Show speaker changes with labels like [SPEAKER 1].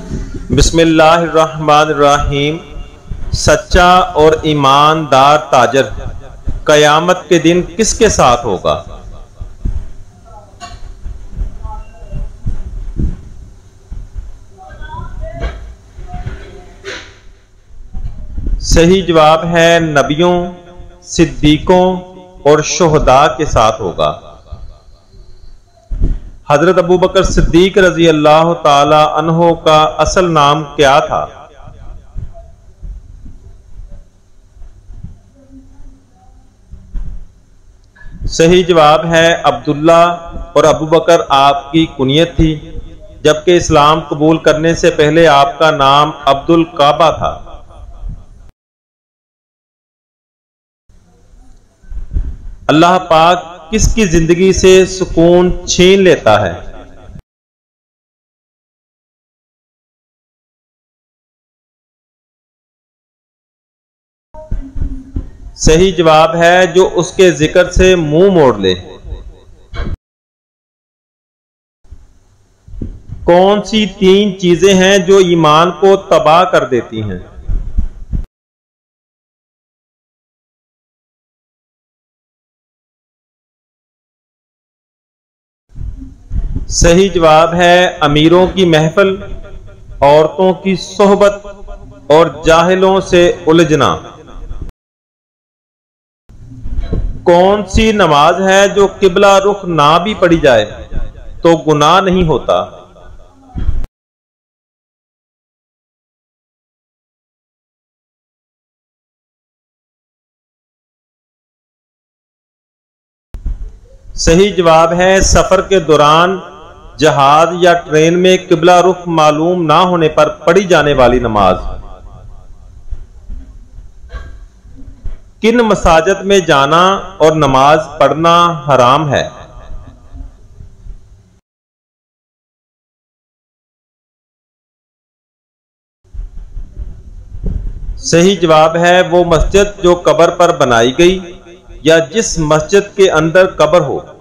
[SPEAKER 1] بسم اللہ الرحمن الرحیم۔ سچا اور ایماندار تاجر قیامت کے دن کس کے ساتھ ہوگا؟ صحیح جواب ہے نبیوں، صدیقوں اور شہداء کے ساتھ ہوگا۔ حضرت ابوبکر صدیق رضی اللہ تعالی عنہ کا اصل نام کیا تھا؟ صحیح جواب ہے عبداللہ، اور ابوبکر آپ کی کنیت تھی، جبکہ اسلام قبول کرنے سے پہلے آپ کا نام عبد الکعبہ تھا۔ اللہ پاک کس کی زندگی سے سکون چھین لیتا ہے؟ صحیح جواب ہے جو اس کے ذکر سے منہ موڑ لے۔ کون سی تین چیزیں ہیں جو ایمان کو تباہ کر دیتی ہیں؟ صحیح جواب ہے امیروں کی محفل، عورتوں کی صحبت اور جاہلوں سے الجھنا۔ کون سی نماز ہے جو قبلہ رخ نہ بھی پڑھی جائے تو گناہ نہیں ہوتا؟ صحیح جواب ہے سفر کے دوران جہاز یا ٹرین میں قبلہ رخ معلوم نہ ہونے پر پڑھی جانے والی نماز۔ کن مساجد میں جانا اور نماز پڑھنا حرام ہے؟ صحیح جواب ہے وہ مسجد جو قبر پر بنائی گئی یا جس مسجد کے اندر قبر ہو۔